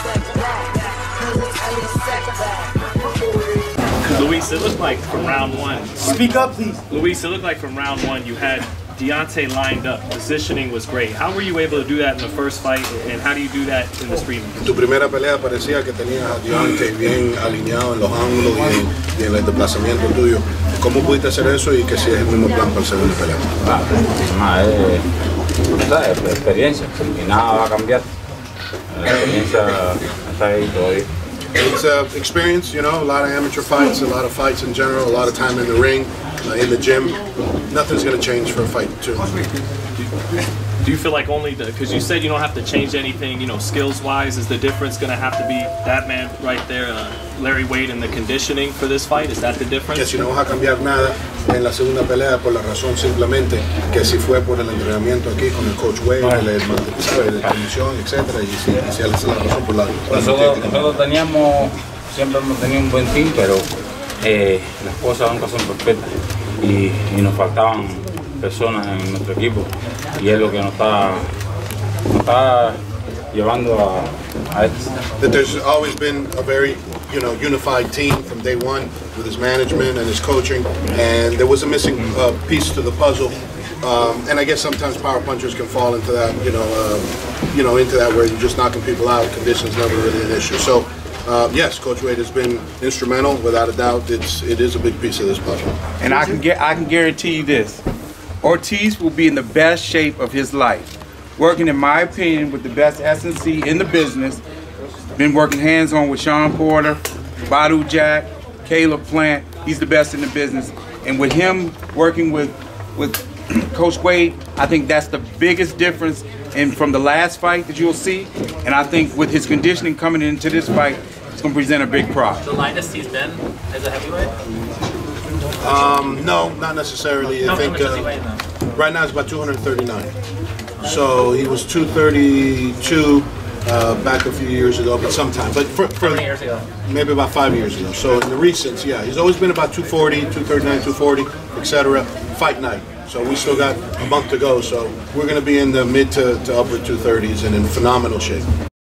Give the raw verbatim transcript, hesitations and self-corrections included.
Luis, it looked like from round one. Speak up, please. Luis, it looked like from round one you had Deontay lined up. Positioning was great. How were you able to do that in the first fight, and how do you do that in the street? Tu primera pelea parecía que tenías a Deontay bien alineado en los ángulos y en, y en el desplazamiento tuyo. ¿Cómo pudiste hacer eso y que si es el mismo plan para la segunda pelea? Ah, es, es experiencia y nada va a cambiar. La experiencia está ahí todavía. It's uh, experience, you know, a lot of amateur fights, a lot of fights in general, a lot of time in the ring, uh, in the gym. Nothing's going to change for a fight, too. Do you feel like only the, because you said you don't have to change anything, you know, skills-wise, is the difference going to have to be that man right there, uh, Larry Wade, in the conditioning for this fight? Is that the difference? Que si no vas a cambiar nada en la segunda pelea por la razón simplemente que si fue por el entrenamiento aquí con el coach Wade, el, ¿sabes? La condición, etcétera, y si, y si esa es la razón por la... Nosotros, nosotros teníamos, siempre hemos tenido un buen team, pero eh, las cosas nunca son perfectas y, y nos faltaban personas en nuestro equipo y es lo que nos está, nos está llevando a, a esto. That there's always been a very, you know, unified team from day one with his management and his coaching, and there was a missing uh, piece to the puzzle. Um, and I guess sometimes power punchers can fall into that, you know, uh, you know, into that where you're just knocking people out. Conditions never really an issue. So. Uh, yes, Coach Wade has been instrumental, without a doubt. It's it is a big piece of this puzzle. And I can get I can guarantee you this: Ortiz will be in the best shape of his life, working, in my opinion, with the best S N C in the business. Been working hands-on with Sean Porter, Badu Jack, Caleb Plant. He's the best in the business, and with him working with with Coach Wade, I think that's the biggest difference. And from the last fight that you'll see, and I think with his conditioning coming into this fight, it's going to present a big prop. The lightest he's been as a heavyweight? Um, no, not necessarily. I no, think uh, right now it's about two thirty-nine. So he was two thirty-two uh, back a few years ago, but sometime. But for, for How many years ago? Maybe about five years ago. So in the recents, yeah, he's always been about two forty, two thirty-nine, two forty, et cetera. Fight night. So we still got a month to go. So we're going to be in the mid to, to upper two thirties and in phenomenal shape.